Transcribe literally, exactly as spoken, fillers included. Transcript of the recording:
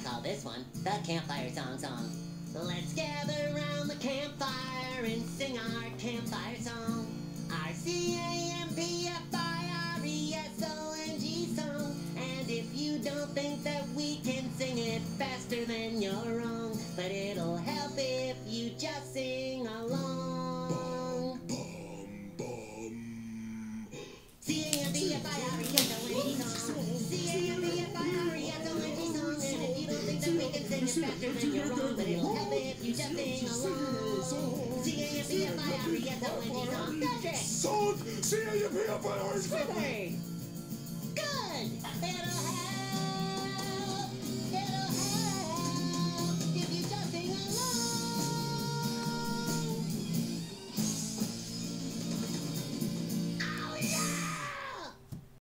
call this one the Campfire Song Song. Let's gather around the campfire and sing our campfire song. Our C A M P F I R E S O N G song. And if you don't think that we can sing it faster, then you're wrong. But it'll help if you just sing along. C A M P F I R E S O N G song. C A M P F I R E S O N G song. And if you don't think that we can sing it faster, then you're wrong. But it'll help if you just sing along. C A M P F I R E S O N G song. Patrick! Song! C A M P F I R E S O N G!